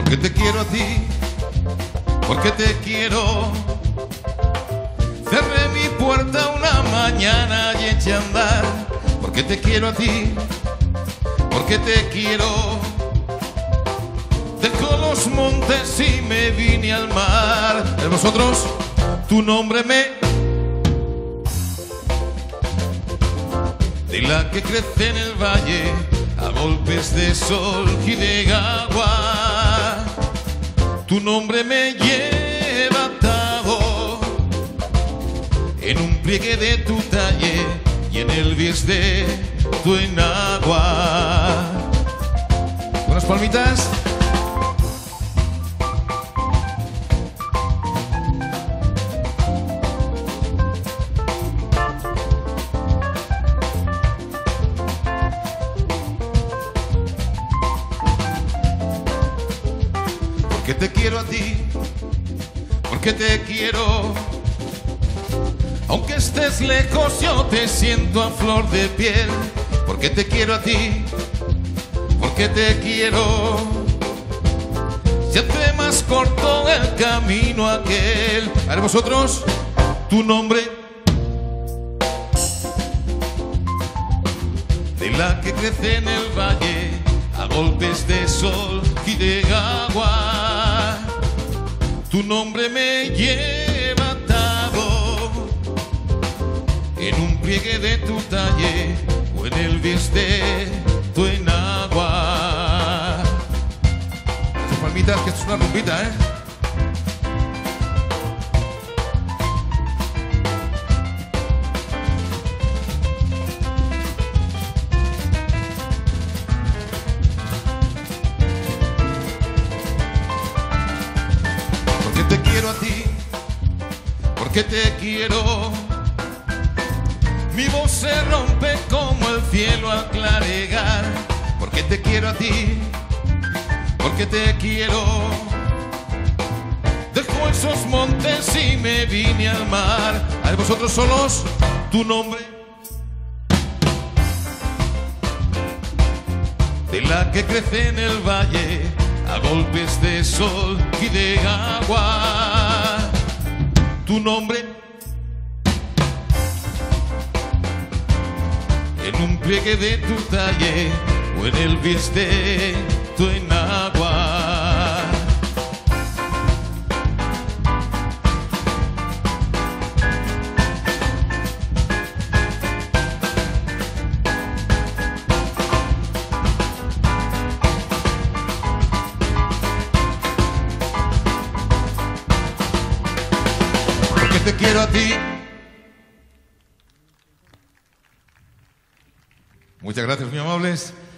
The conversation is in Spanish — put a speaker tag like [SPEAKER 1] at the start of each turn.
[SPEAKER 1] porque te quiero a ti, porque te quiero. Cerré mi puerta una mañana y eché a andar, porque te quiero a ti, porque te quiero. Dejo los montes y me vine al mar. De vosotros, tu nombre me... De la que crece en el valle a golpes de sol y de agua. Tu nombre me lleva atado en un pliegue de tu talle y en el bies de tu enagua. Unas palmitas. Porque te quiero a ti, porque te quiero. Aunque estés lejos yo te siento a flor de piel. Porque te quiero a ti, porque te quiero. Se hace más corto el camino aquel. A ver vosotros, tu nombre. De la que crece en el valle a golpes de sol y de agua. Tu nombre me lleva atado en un pliegue de tu talle o en el bies de tu enagua. Estas palmitas, que esto es una rumbita, ¿eh? Porque te quiero a ti, porque te quiero. Mi voz se rompe como el cielo al clarear. Porque te quiero a ti, porque te quiero. Dejo esos montes y me vine al mar. A ver vosotros solos, tu nombre. De la que crece en el valle a golpes de sol y de agua. Tu nombre. En un pliegue de tu talle o en el bies de tu enagua. Porque te quiero a ti. Muchas gracias, muy amables.